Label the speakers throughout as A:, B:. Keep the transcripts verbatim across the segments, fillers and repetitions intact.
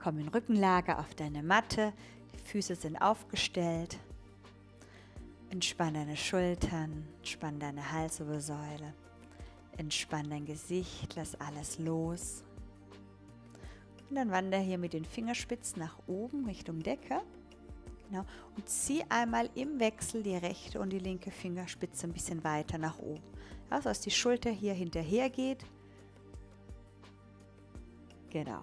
A: Komm in Rückenlage auf deine Matte, die Füße sind aufgestellt. Entspann deine Schultern, entspann deine Halswirbelsäule, entspann dein Gesicht, lass alles los. Und dann wander hier mit den Fingerspitzen nach oben Richtung Decke. Genau. Und zieh einmal im Wechsel die rechte und die linke Fingerspitze ein bisschen weiter nach oben. Ja, sodass die Schulter hier hinterher geht. Genau.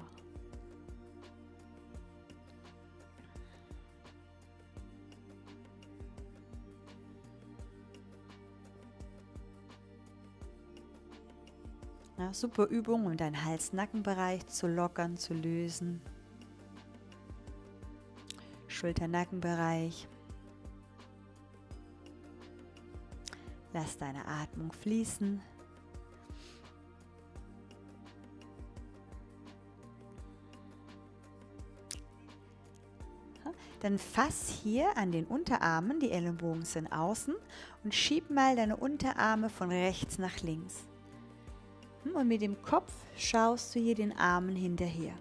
A: Ja, super Übung, um deinen Hals-Nackenbereich zu lockern, zu lösen. Schulter-Nackenbereich. Lass deine Atmung fließen. Dann fass hier an den Unterarmen, die Ellenbogen sind außen, und schieb mal deine Unterarme von rechts nach links. Und mit dem Kopf schaust du hier den Armen hinterher.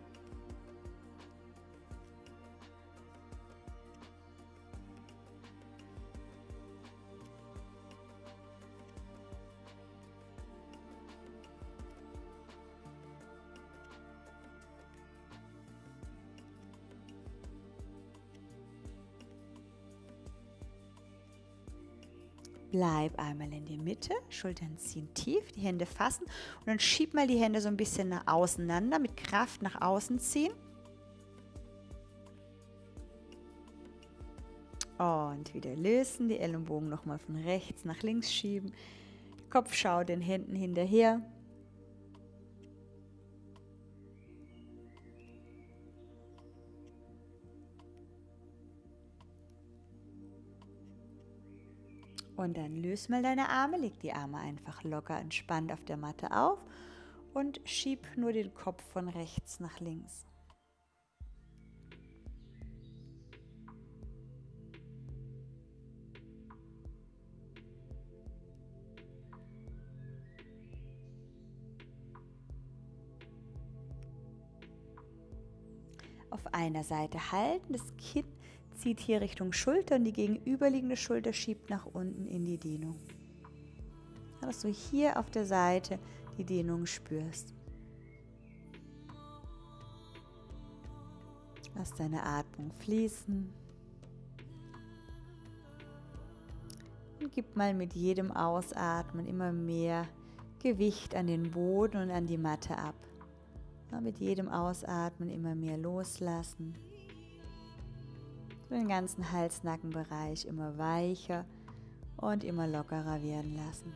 A: Bleib einmal in der Mitte, Schultern ziehen tief, die Hände fassen und dann schieb mal die Hände so ein bisschen nach auseinander, mit Kraft nach außen ziehen. Und wieder lösen, die Ellenbogen nochmal von rechts nach links schieben, Kopf schau den Händen hinterher. Und dann löse mal deine Arme, leg die Arme einfach locker entspannt auf der Matte auf und schieb nur den Kopf von rechts nach links. Auf einer Seite halten, das Kinn zieht hier Richtung Schulter und die gegenüberliegende Schulter schiebt nach unten in die Dehnung. Dass du hier auf der Seite die Dehnung spürst. Lass deine Atmung fließen. Und gib mal mit jedem Ausatmen immer mehr Gewicht an den Boden und an die Matte ab. Ja, mit jedem Ausatmen immer mehr loslassen. Den ganzen Hals-Nackenbereich immer weicher und immer lockerer werden lassen.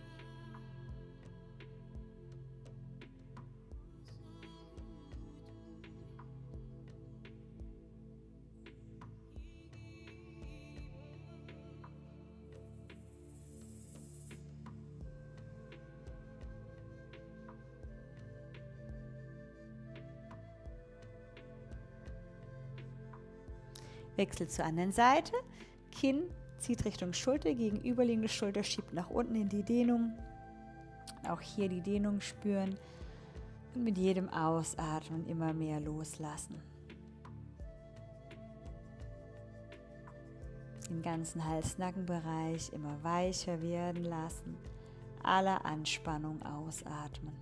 A: Wechsel zur anderen Seite, Kinn zieht Richtung Schulter, gegenüberliegende Schulter schiebt nach unten in die Dehnung. Auch hier die Dehnung spüren und mit jedem Ausatmen immer mehr loslassen. Den ganzen Hals-Nackenbereich immer weicher werden lassen, alle Anspannung ausatmen.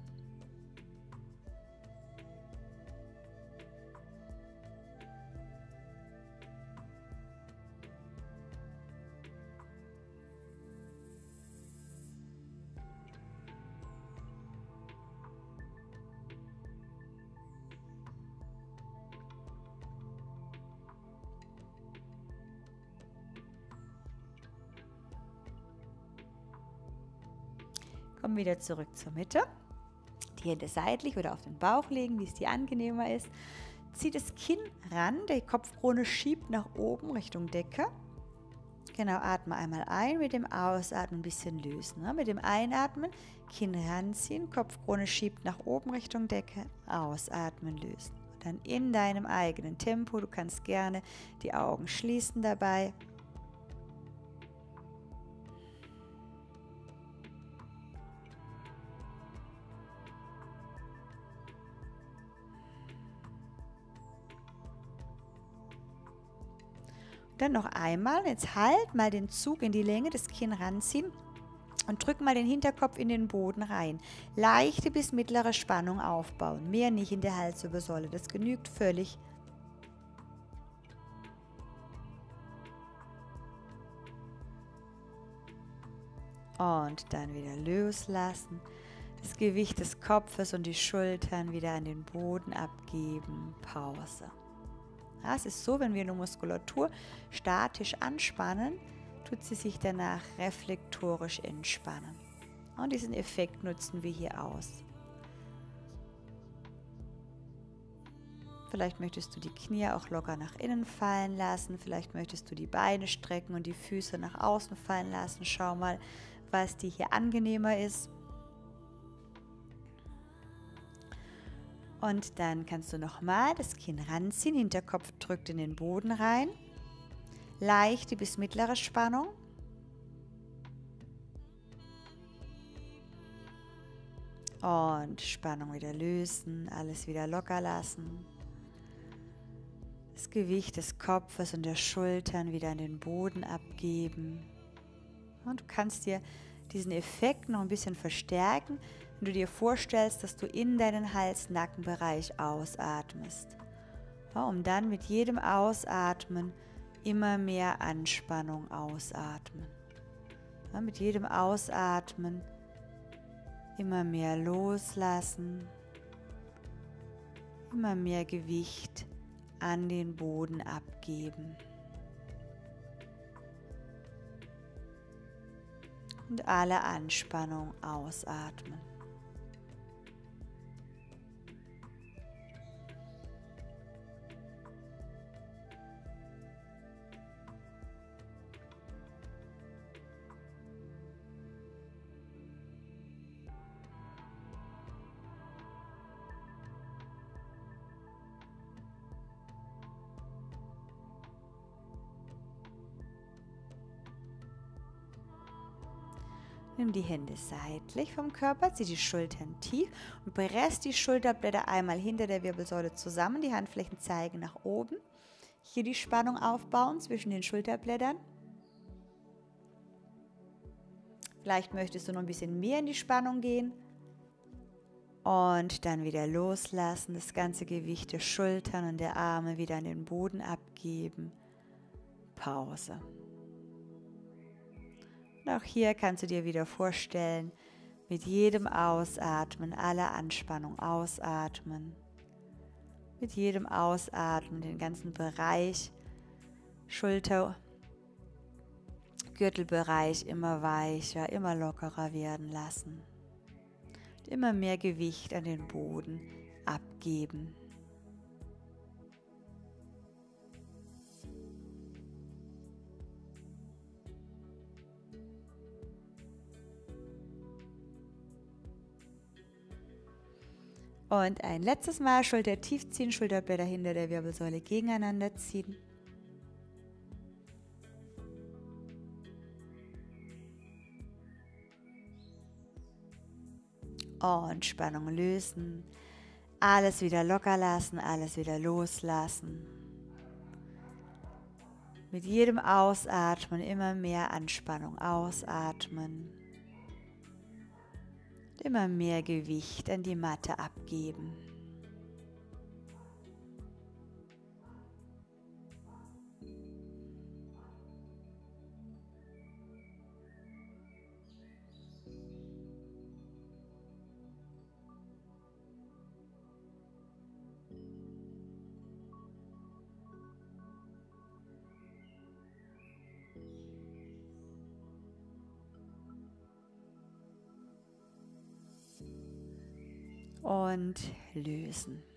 A: Komm wieder zurück zur Mitte. Die Hände seitlich oder auf den Bauch legen, wie es dir angenehmer ist. Zieh das Kinn ran, die Kopfkrone schiebt nach oben Richtung Decke. Genau, atme einmal ein, mit dem Ausatmen ein bisschen lösen. Ne? Mit dem Einatmen, Kinn ranziehen, Kopfkrone schiebt nach oben Richtung Decke, ausatmen, lösen. Und dann in deinem eigenen Tempo, du kannst gerne die Augen schließen dabei. Dann noch einmal, jetzt halt mal den Zug in die Länge, das Kinn ranziehen und drück mal den Hinterkopf in den Boden rein. Leichte bis mittlere Spannung aufbauen, mehr nicht in der Halswirbelsäule, das genügt völlig. Und dann wieder loslassen, das Gewicht des Kopfes und die Schultern wieder an den Boden abgeben, Pause. Ja, es ist so, wenn wir eine Muskulatur statisch anspannen, tut sie sich danach reflektorisch entspannen. Und diesen Effekt nutzen wir hier aus. Vielleicht möchtest du die Knie auch locker nach innen fallen lassen, vielleicht möchtest du die Beine strecken und die Füße nach außen fallen lassen. Schau mal, was dir hier angenehmer ist. Und dann kannst du nochmal das Kinn ranziehen, Hinterkopf drückt in den Boden rein. Leichte bis mittlere Spannung. Und Spannung wieder lösen, alles wieder locker lassen. Das Gewicht des Kopfes und der Schultern wieder an den Boden abgeben. Und du kannst dir diesen Effekt noch ein bisschen verstärken, wenn du dir vorstellst, dass du in deinen Hals-Nackenbereich ausatmest. Ja, um dann mit jedem Ausatmen immer mehr Anspannung ausatmen. Ja, mit jedem Ausatmen immer mehr loslassen, immer mehr Gewicht an den Boden abgeben. Und alle Anspannung ausatmen. Nimm die Hände seitlich vom Körper, zieh die Schultern tief und press die Schulterblätter einmal hinter der Wirbelsäule zusammen. Die Handflächen zeigen nach oben. Hier die Spannung aufbauen zwischen den Schulterblättern. Vielleicht möchtest du noch ein bisschen mehr in die Spannung gehen. Und dann wieder loslassen, das ganze Gewicht der Schultern und der Arme wieder an den Boden abgeben. Pause. Und auch hier kannst du dir wieder vorstellen, mit jedem Ausatmen alle Anspannung ausatmen. Mit jedem Ausatmen den ganzen Bereich, Schulter, Gürtelbereich immer weicher, immer lockerer werden lassen. Und immer mehr Gewicht an den Boden abgeben. Und ein letztes Mal Schulter tief ziehen, Schulterblätter hinter der Wirbelsäule gegeneinander ziehen. Und Spannung lösen. Alles wieder locker lassen, alles wieder loslassen. Mit jedem Ausatmen immer mehr Anspannung ausatmen. Immer mehr Gewicht an die Matte abgeben. Und lösen.